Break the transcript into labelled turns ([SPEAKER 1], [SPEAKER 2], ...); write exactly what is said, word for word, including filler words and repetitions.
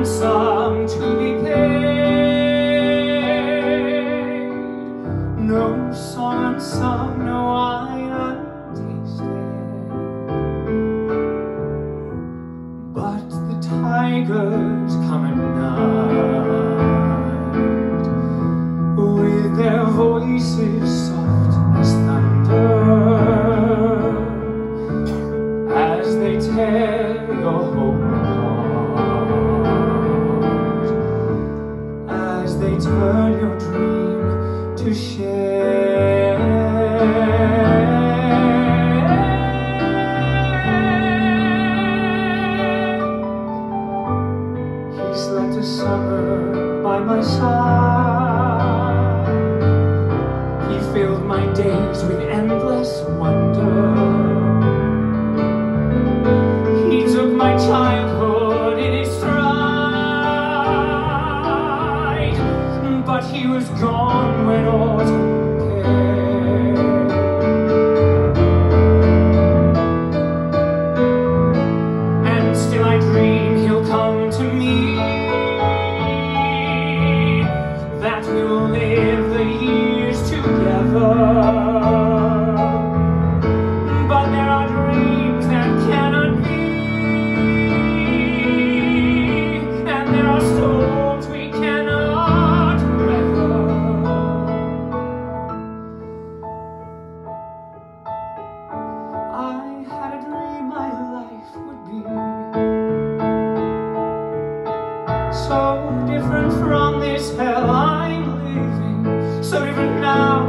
[SPEAKER 1] ransom to be paid. No song unsung, no wine untasted, but the tigers come at night with their voices soft as thunder, as they tear your hope apart, as they turn your dream to share. He slept a summer by my side. He filled my days with endless wonder. He took my childhood in his stride, but he was gone when autumn came. And still I dream he'll come to me, that we'll live the years together. But there are dreams that cannot be, and there are storms we cannot weather. I had a dream my life would be so different from this hell I'm living, so different now